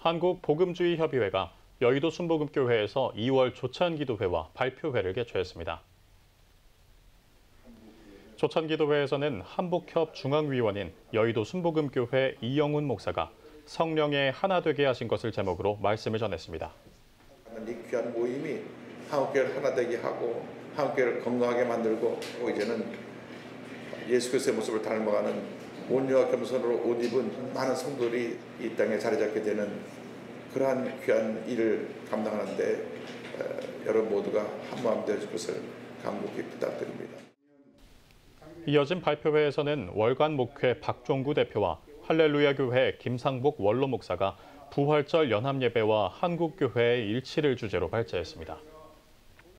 한국복음주의협의회가 여의도 순복음교회에서 2월 조찬기도회와 발표회를 개최했습니다. 조찬기도회에서는 한복협 중앙위원인 여의도 순복음교회 이영훈 목사가 성령의 하나 되게 하신 것을 제목으로 말씀을 전했습니다. 이 귀한 모임이 한국교회를 하나 되게 하고 한국교회를 건강하게 만들고 이제는 예수 그리스도의 모습을 닮아가는 온유와 겸손으로 옷 입은 많은 성도들이 이 땅에 자리 잡게 되는 그러한 귀한 일을 감당하는데 여러분 모두가 한마음 되어줄 것을 간곡히 부탁드립니다. 이어진 발표회에서는 월간 목회 박종구 대표와 할렐루야 교회 김상복 원로 목사가 부활절 연합예배와 한국교회의 일치를 주제로 발제했습니다.